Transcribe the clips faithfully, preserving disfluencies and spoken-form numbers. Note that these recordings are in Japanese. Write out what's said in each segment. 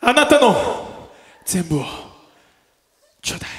あなたの全部をちょうだい。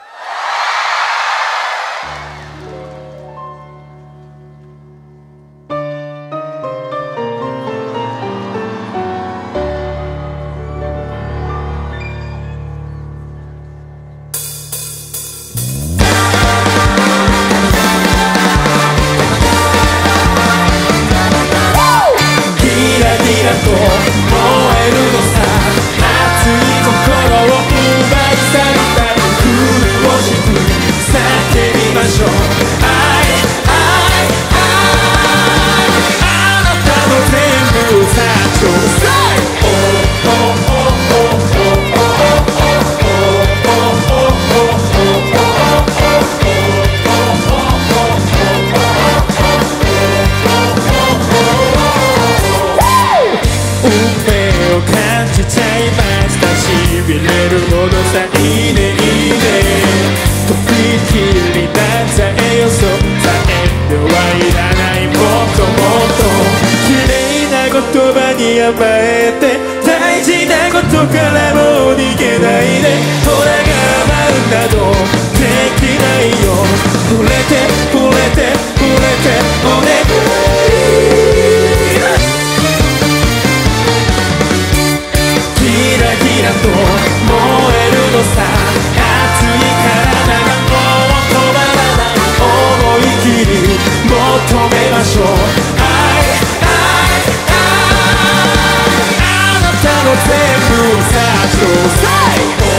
燃えるのさ、熱い心を奪い去りたい。苦しく叫びましょう。愛、愛、愛、あなたの全部をさちょうだい。運命を感じちゃいました。しびれるほどさ、いいねいいね。とびきりなっちゃえよ、そうさ、遠慮はいらない。もっともっと綺麗な言葉に甘えて、大事なことからもう逃げないで。ほら我慢などできないよ。触れて触れて触れてお願い。キラキラと燃えるのさ、熱い体がもう止まらない。思い切り求めましょう。愛、愛、愛、あなたの全部をさちょうだい。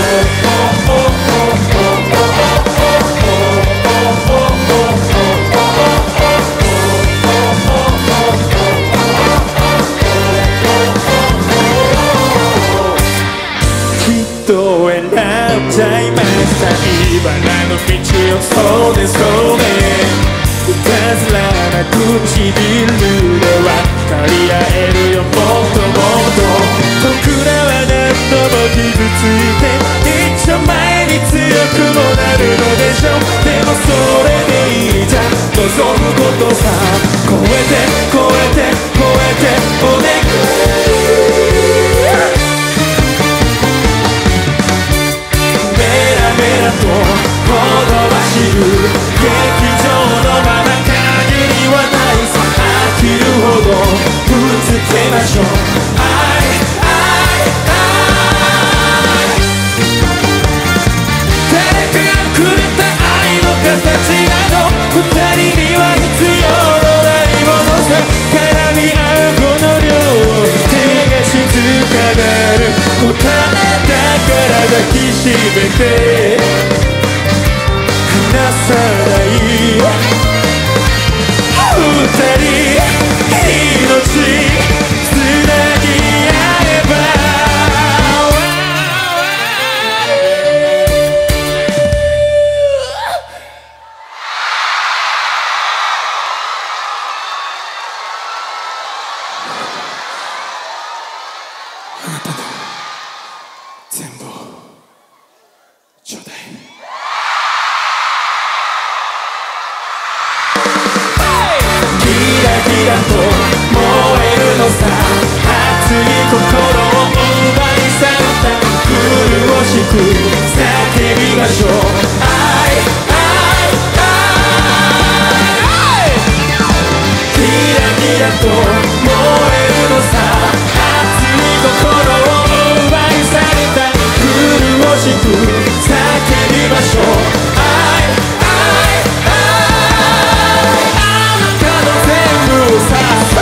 と選んじゃいました。茨の道をそうねそうね。いたずらな唇で分かり合えるよ。もっともっと僕らは何度も傷ついて、一丁前に強くもなるのでしょう。でもそれでいいじゃん、望むことさ。超えて超えて超えてお願い。メラとほどばしる劇場のまま限りはないさ。飽きるほどぶつけましょう。愛、愛、愛、誰かがくれた愛の形など二人には必要のないものさ。絡み合うこの量を手が静かなる答えだから抱きしめて離さない二人命つなぎ合えば。あなたの全部をちょうだい。キラキラと燃えるのさ、熱い心を奪い去った。苦しく叫びましょう。愛、愛、愛、キラキラと燃えるのさ、熱い心を奪い去った。苦しく叫びましょう。愛、愛、愛、あなたの全部をささ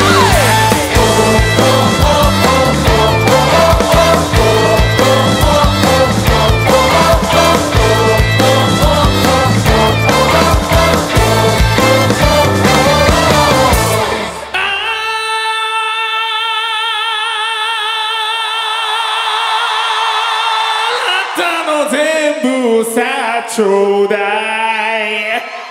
全部さちょうだい。